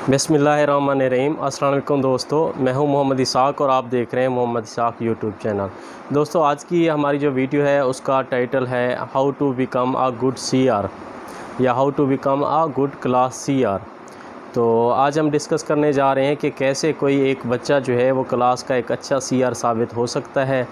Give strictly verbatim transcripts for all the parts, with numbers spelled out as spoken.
बिस्मिल्लाहिर्रहमानिर्रहीम। अस्सलाम वालेकुम दोस्तों, मैं हूं मोहम्मद इसाक और आप देख रहे हैं मोहम्मद इसाक यूट्यूब चैनल। दोस्तों, आज की हमारी जो वीडियो है उसका टाइटल है how to become a good C R या how to become a good class C R. तो आज हम डिस्कस करने जा रहे हैं कि कैसे कोई एक बच्चा जो है वो क्लास का एक अच्छा सी आर साबित हो सकता है,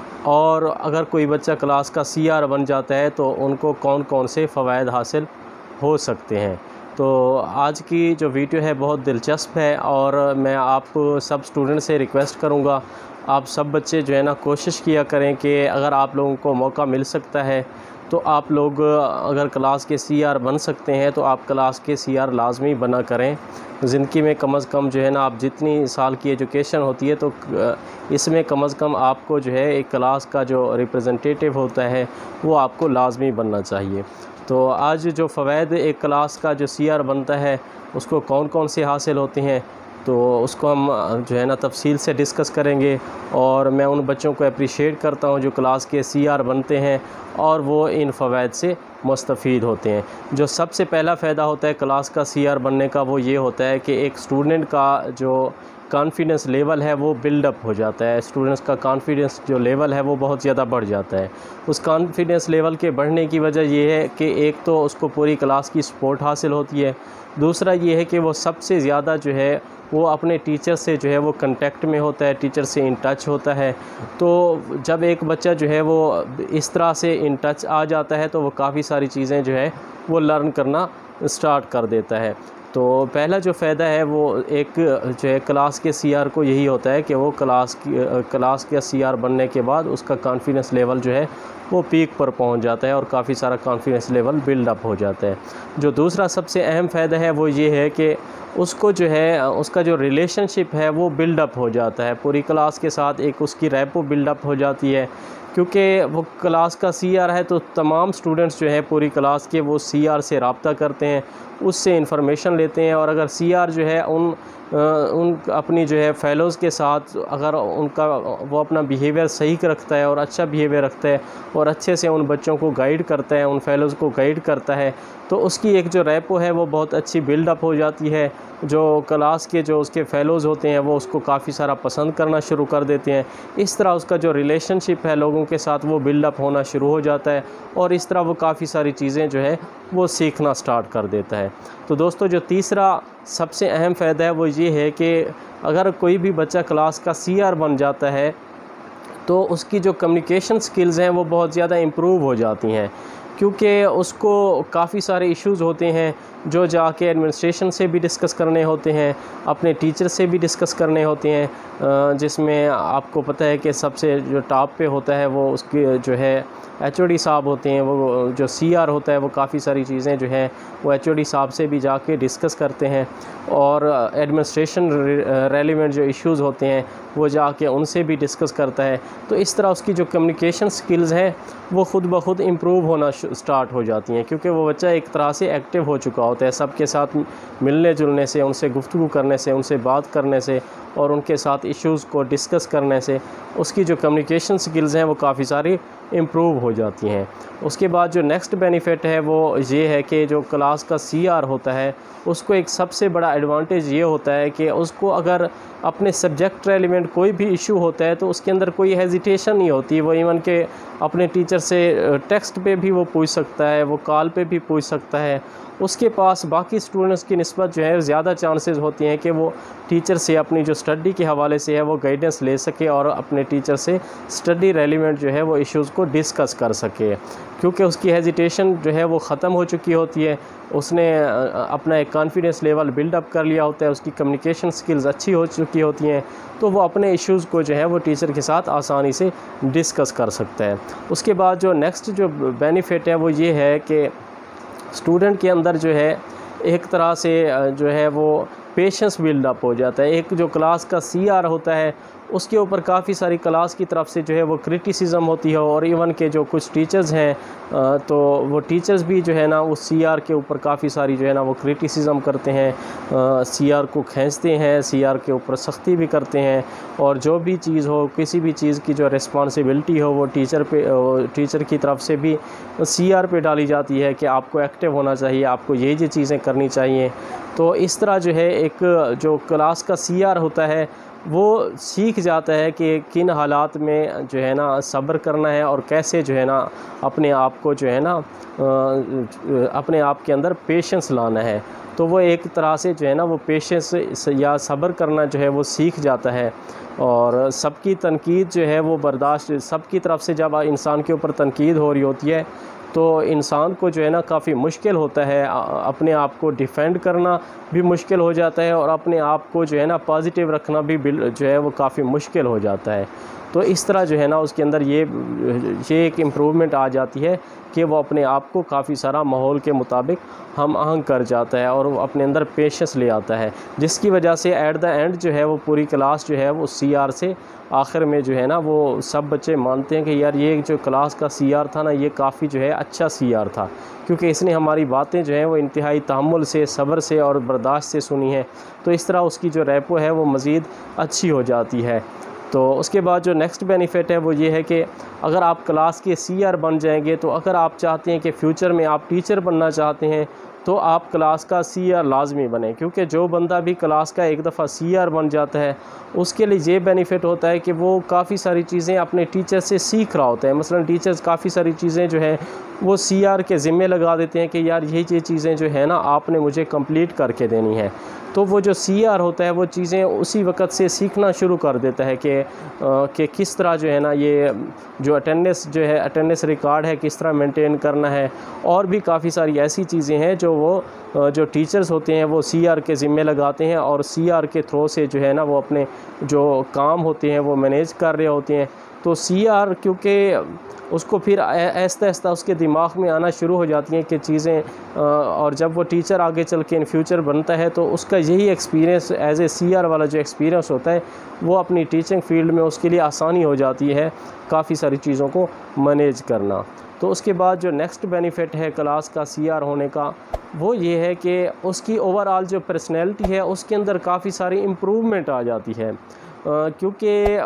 और अगर कोई बच्चा क्लास का सी आर बन जाता है तो उनको कौन कौन से फ़वाइद हासिल हो सकते हैं। तो आज की जो वीडियो है बहुत दिलचस्प है और मैं आप सब स्टूडेंट से रिक्वेस्ट करूंगा, आप सब बच्चे जो है ना कोशिश किया करें कि अगर आप लोगों को मौका मिल सकता है तो आप लोग अगर क्लास के सी आर बन सकते हैं तो आप क्लास के सी आर लाजमी बना करें। ज़िंदगी में कम अज़ कम जो है ना, आप जितनी साल की एजुकेशन होती है तो इसमें कम अज़ कम आपको जो है एक क्लास का जो रिप्रेजेंटेटिव होता है वो आपको लाजमी बनना चाहिए। तो आज जो फ़वाइद एक क्लास का जो सी आर बनता है उसको कौन कौन से हासिल होते हैं तो उसको हम जो है ना तफसील से डिस्कस करेंगे। और मैं उन बच्चों को अप्रिशिएट करता हूं जो क्लास के सी आर बनते हैं और वो इन फ़वाइद से मुस्तफ़ीद होते हैं। जो सबसे पहला फ़ायदा होता है क्लास का सी आर बनने का वो ये होता है कि एक स्टूडेंट का जो कॉन्फिडेंस लेवल है वो बिल्डअप हो जाता है। स्टूडेंट्स का कॉन्फिडेंस जो लेवल है वो बहुत ज़्यादा बढ़ जाता है। उस कॉन्फिडेंस लेवल के बढ़ने की वजह ये है कि एक तो उसको पूरी क्लास की सपोर्ट हासिल होती है, दूसरा ये है कि वो सबसे ज़्यादा जो है वो अपने टीचर से जो है वो कांटेक्ट में होता है, टीचर से इन टच होता है। तो जब एक बच्चा जो है वो इस तरह से इन टच आ जाता है तो वो काफ़ी सारी चीज़ें जो है वो लर्न करना स्टार्ट कर देता है। तो पहला जो फ़ायदा है वो एक जो है क्लास के सी आर को यही होता है कि वो क्लास की क्लास के सी आर बनने के बाद उसका कॉन्फिडेंस लेवल जो है वो पीक पर पहुंच जाता है और काफ़ी सारा कॉन्फिडेंस लेवल बिल्डअप हो जाता है। जो दूसरा सबसे अहम फ़ायदा है वो ये है कि उसको जो है उसका जो रिलेशनशिप है वो बिल्डअप हो जाता है पूरी क्लास के साथ, एक उसकी रैपो बिल्डअप हो जाती है। क्योंकि वो क्लास का सी आर है तो तमाम स्टूडेंट्स जो है पूरी क्लास के वो सी आर से रब्ता करते हैं, उससे इंफॉर्मेशन लेते हैं। और अगर सी आर जो है उन उन अपनी जो है फ़ेलोज़ के साथ अगर उनका वो अपना बिहेवियर सही रखता है और अच्छा बिहेवियर रखता है और अच्छे से उन बच्चों को गाइड करता है, उन फ़ेलोज़ को गाइड करता है, तो उसकी एक जो रैपो है वो बहुत अच्छी बिल्डअप हो जाती है। जो क्लास के जो उसके फ़ेलोज़ होते हैं वो उसको काफ़ी सारा पसंद करना शुरू कर देते हैं। इस तरह उसका जो रिलेशनशिप है लोगों के साथ वो बिल्डअप होना शुरू हो जाता है और इस तरह वो काफ़ी सारी चीज़ें जो है वो सीखना स्टार्ट कर देता है। तो दोस्तों, जो तीसरा सबसे अहम फ़ायदा है वो ये है कि अगर कोई भी बच्चा क्लास का सी आर बन जाता है तो उसकी जो कम्युनिकेशन स्किल्स हैं वो बहुत ज़्यादा इम्प्रूव हो जाती हैं, क्योंकि उसको काफ़ी सारे इश्यूज़ होते हैं जो जाके एडमिनिस्ट्रेशन से भी डिस्कस करने होते हैं, अपने टीचर से भी डिस्कस करने होते हैं, जिसमें आपको पता है कि सबसे जो टॉप पे होता है वो उसके जो है एच ओ डी साहब होते हैं। वो जो सी आर होता है वो काफ़ी सारी चीज़ें जो हैं वो एच ओ डी साहब से भी जाके डिस्कस करते हैं और एडमिनिस्ट्रेशन रेलिवेंट जो इश्यूज़ होते हैं वो जाके उनसे भी डिस्कस करता है। तो इस तरह उसकी जो कम्युनिकेशन स्किल्स हैं वो ख़ुद ब खुद इम्प्रूव होना स्टार्ट हो जाती हैं, क्योंकि वो बच्चा एक तरह से एक्टिव हो चुका होता है। सबके साथ मिलने जुलने से, उनसे गुफ्तगू करने से, उनसे बात करने से और उनके साथ इश्यूज़ को डिस्कस करने से उसकी जो कम्युनिकेशन स्किल्स हैं वो काफ़ी सारी इम्प्रूव हो जाती हैं। उसके बाद जो नेक्स्ट बेनिफिट है वो ये है कि जो क्लास का सी आर होता है उसको एक सबसे बड़ा एडवांटेज ये होता है कि उसको अगर अपने सब्जेक्ट रेलिवेंट कोई भी इशू होता है तो उसके अंदर कोई हेजिटेशन नहीं होती। वो इवन के अपने टीचर से टेक्स्ट पे भी वो पूछ सकता है, वो कॉल पे भी पूछ सकता है। उसके पास बाकी स्टूडेंट्स की निस्बत जो है ज़्यादा चांसेस होती हैं कि वो टीचर से अपनी जो स्टडी के हवाले से है वो गाइडेंस ले सके और अपने टीचर से स्टडी रेलिवेंट जो है वो इश्यूज़ को डिस्कस कर सके, क्योंकि उसकी हेजिटेशन जो है वो ख़त्म हो चुकी होती है। उसने अपना एक कॉन्फिडेंस लेवल बिल्डअप कर लिया होता है, उसकी कम्युनिकेशन स्किल्स अच्छी हो चुकी होती हैं, तो वो अपने इश्यूज़ को जो है वो टीचर के साथ आसानी से डिस्कस कर सकता है। उसके बाद जो नेक्स्ट जो बेनिफिट है वो ये है कि स्टूडेंट के अंदर जो है एक तरह से जो है वो पेशेंस बिल्डअप हो जाता है। एक जो क्लास का सी आर होता है उसके ऊपर काफ़ी सारी क्लास की तरफ से जो है वो क्रिटिसिज्म होती है, और इवन के जो कुछ टीचर्स हैं तो वो टीचर्स भी जो है ना उस सी आर के ऊपर काफ़ी सारी जो है ना वो क्रिटिसिज्म करते हैं, सी आर को खींचते हैं, सी आर के ऊपर सख्ती भी करते हैं, और जो भी चीज़ हो, किसी भी चीज़ की जो रिस्पॉन्सिबिलिटी हो वो टीचर पे टीचर की तरफ से भी सी आर पे डाली जाती है कि आपको एक्टिव होना चाहिए, आपको ये ये चीज़ें करनी चाहिए। तो इस तरह जो है एक जो क्लास का सी आर होता है वो सीख जाता है कि किन हालात में जो है ना सब्र करना है, और कैसे जो है ना अपने आप को जो है ना अपने आप के अंदर पेशेंस लाना है। तो वो एक तरह से जो है ना वो पेशेंस या सब्र करना जो है वो सीख जाता है। और सबकी तनकीद जो है वो बर्दाश्त, सबकी तरफ से जब इंसान के ऊपर तनकीद हो रही होती है तो इंसान को जो है ना काफ़ी मुश्किल होता है, अपने आप को डिफेंड करना भी मुश्किल हो जाता है, और अपने आप को जो है ना पॉजिटिव रखना भी जो है वो काफ़ी मुश्किल हो जाता है। तो इस तरह जो है ना उसके अंदर ये ये एक इम्प्रूवमेंट आ जाती है कि वो अपने आप को काफ़ी सारा माहौल के मुताबिक हम आहंग कर जाता है, और वो अपने अंदर पेशेंस ले आता है, जिसकी वजह से एट द एंड जो है वो पूरी क्लास जो है वो सी आर से आखिर में जो है ना वो सब बच्चे मानते हैं कि यार ये जो क्लास का सी आर था ना ये काफ़ी जो है अच्छा सी आर था, क्योंकि इसने हमारी बातें जो हैं वो इंतहाई तहम्मुल से, सब्र से और बर्दाश्त से सुनी है। तो इस तरह उसकी जो रैपो है वो मज़ीद अच्छी हो जाती है। तो उसके बाद जो नेक्स्ट बेनिफिट है वो ये है कि अगर आप क्लास के सी आर बन जाएंगे, तो अगर आप चाहते हैं कि फ़्यूचर में आप टीचर बनना चाहते हैं तो आप क्लास का सी आर लाजमी बने, क्योंकि जो बंदा भी क्लास का एक दफ़ा सी आर बन जाता है उसके लिए ये बेनिफिट होता है कि वो काफ़ी सारी चीज़ें अपने टीचर से सीख रहा होता है। मसलन टीचर्स काफ़ी सारी चीज़ें जो है वो सी आर के ज़िम्मे लगा देते हैं कि यार ये ये चीज़ें जो है ना आपने मुझे कंप्लीट करके देनी है। तो वो जो सी आर होता है वो चीज़ें उसी वक्त से सीखना शुरू कर देता है कि कि किस तरह जो है ना ये जो अटेंडेंस जो है अटेंडेंस रिकॉर्ड है किस तरह मेंटेन करना है, और भी काफ़ी सारी ऐसी चीज़ें हैं जो वो जो टीचर्स होते हैं वो सी आर के ज़िम्मे लगाते हैं, और सी आर के थ्रू से जो है ना वो अपने जो काम होते हैं वो मैनेज कर रहे होते हैं। तो सी आर क्योंकि उसको फिर आहिस्ता आहिस्ता उसके दिमाग में आना शुरू हो जाती हैं कि चीज़ें, और जब वो टीचर आगे चल के इन फ्यूचर बनता है तो उसका यही experience as a C R वाला जो एक्सपीरियंस होता है वो अपनी टीचिंग फील्ड में उसके लिए आसानी हो जाती है काफ़ी सारी चीज़ों को मैनेज करना। तो उसके बाद जो नेक्स्ट बेनिफिट है क्लास का सी आर होने का वो ये है कि उसकी ओवरऑल जो पर्सनैलिटी है उसके अंदर काफ़ी सारी इम्प्रूवमेंट आ जाती है, क्योंकि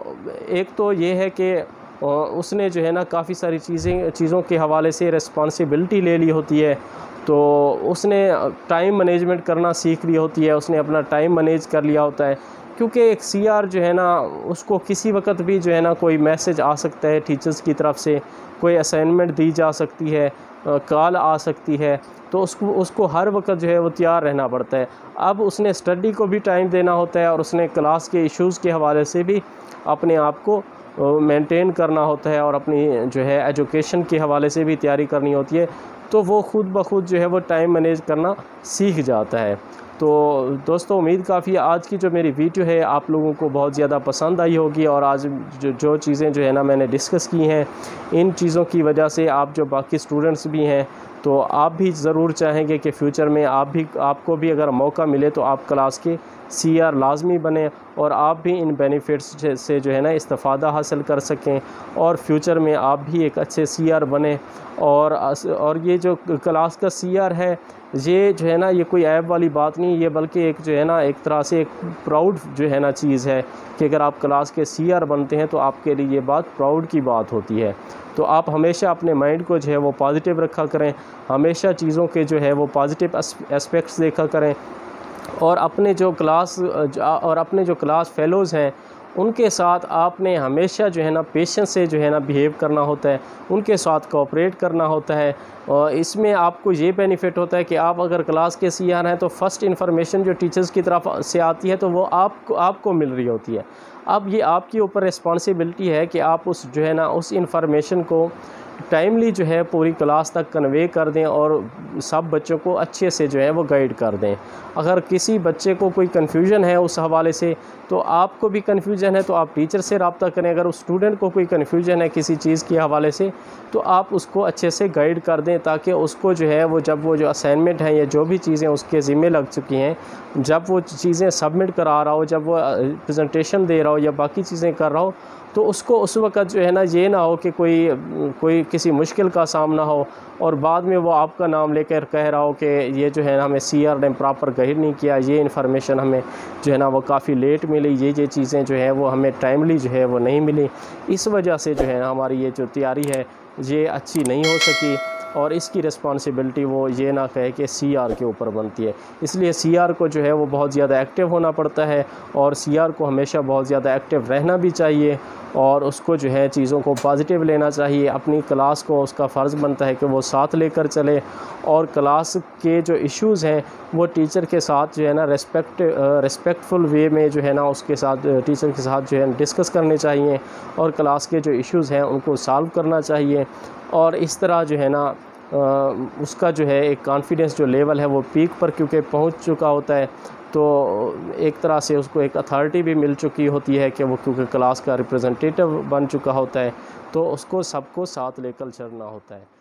एक तो ये है कि उसने जो है ना काफ़ी सारी चीज़ें चीज़ों के हवाले से रिस्पॉन्सिबिलिटी ले ली होती है, तो उसने टाइम मैनेजमेंट करना सीख ली होती है, उसने अपना टाइम मैनेज कर लिया होता है। क्योंकि एक सी आर जो है ना उसको किसी वक्त भी जो है ना कोई मैसेज आ सकता है टीचर्स की तरफ से, कोई असाइनमेंट दी जा सकती है, कॉल आ सकती है, तो उसको उसको हर वक्त जो है वो तैयार रहना पड़ता है। अब उसने स्टडी को भी टाइम देना होता है और उसने क्लास के इश्यूज़ के हवाले से भी अपने आप को मेंटेन करना होता है और अपनी जो है एजुकेशन के हवाले से भी तैयारी करनी होती है, तो वो ख़ुद ब खुद जो है वो टाइम मैनेज करना सीख जाता है। तो दोस्तों उम्मीद काफ़ी आज की जो मेरी वीडियो है आप लोगों को बहुत ज़्यादा पसंद आई होगी, और आज जो जो चीज़ें जो है ना मैंने डिस्कस की हैं इन चीज़ों की वजह से आप जो बाकी स्टूडेंट्स भी हैं तो आप भी ज़रूर चाहेंगे कि फ़्यूचर में आप भी आपको भी अगर मौका मिले तो आप क्लास के सी आर लाजमी बने और आप भी इन बेनिफिट्स से जो है ना इस्तिफ़ादा हासिल कर सकें और फ्यूचर में आप भी एक अच्छे सी आर बने। और और ये जो क्लास का सी आर है ये जो है ना ये कोई ऐब वाली बात नहीं, ये बल्कि एक जो है ना एक तरह से एक प्राउड जो है ना चीज़ है कि अगर आप क्लास के सी आर बनते हैं तो आपके लिए ये बात प्राउड की बात होती है। तो आप हमेशा अपने माइंड को जो है वो पॉजिटिव रखा करें, हमेशा चीज़ों के जो है वो पॉजिटिव एस्पेक्ट्स देखा करें, और अपने जो क्लास और अपने जो क्लास फेलोज़ हैं उनके साथ आपने हमेशा जो है ना पेशेंस से जो है ना बिहेव करना होता है, उनके साथ कोऑपरेट करना होता है। और इसमें आपको ये बेनिफिट होता है कि आप अगर क्लास के सी आर हैं तो फ़र्स्ट इन्फॉर्मेशन जो टीचर्स की तरफ से आती है तो वो आपको आपको मिल रही होती है। अब ये आपके ऊपर रिस्पॉन्सिबिलिटी है कि आप उस जो है ना उस इन्फॉर्मेशन को टाइमली जो है पूरी क्लास तक कन्वे कर दें और सब बच्चों को अच्छे से जो है वो गाइड कर दें। अगर किसी बच्चे को कोई कन्फ्यूजन है उस हवाले से, तो आपको भी कन्फ्यूजन है तो आप टीचर से रब्ता करें। अगर उस स्टूडेंट को कोई कन्फ्यूजन है किसी चीज़ के हवाले से, तो आप उसको अच्छे से गाइड कर दें, ताकि उसको जो है वो जब वो जो असाइनमेंट है या जो भी चीज़ें उसके ज़िम्मे लग चुकी हैं, जब वो चीज़ें सबमिट करा रहा हो, जब वो प्रेजेंटेशन दे रहा हो या बाकी चीज़ें कर रहा हो, तो उसको उस वक़्त जो है ना ये ना हो कि कोई कोई किसी मुश्किल का सामना हो और बाद में वो आपका नाम लेकर कह रहा हो कि ये जो है ना हमें सी आर ने प्रॉपर गाइड नहीं किया, ये इन्फॉर्मेशन हमें जो है ना वो काफ़ी लेट मिली, ये ये चीज़ें जो है वो हमें टाइमली जो है वो नहीं मिली। इस वजह से जो है ना हमारी ये जो तैयारी है ये अच्छी नहीं हो सकी और इसकी रिस्पॉन्सिबिलिटी वो ये ना कहे कि सी आर के ऊपर बनती है। इसलिए सी आर को जो है वो बहुत ज़्यादा एक्टिव होना पड़ता है और सी आर को हमेशा बहुत ज़्यादा एक्टिव रहना भी चाहिए और उसको जो है चीज़ों को पॉजिटिव लेना चाहिए। अपनी क्लास को उसका फ़र्ज़ बनता है कि वो साथ लेकर चले और क्लास के जो इश्यूज़ हैं वो टीचर के साथ जो है ना रिस्पेक्ट रिस्पेक्टफुल वे में जो है ना उसके साथ टीचर के साथ जो है डिस्कस करने चाहिए और क्लास के जो इश्यूज़ हैं उनको सॉल्व करना चाहिए। और इस तरह जो है ना आ, उसका जो है एक कॉन्फिडेंस जो लेवल है वो पीक पर क्योंकि पहुंच चुका होता है, तो एक तरह से उसको एक अथॉरिटी भी मिल चुकी होती है कि वो क्योंकि क्लास का रिप्रेजेंटेटिव बन चुका होता है, तो उसको सबको साथ लेकर चलना होता है।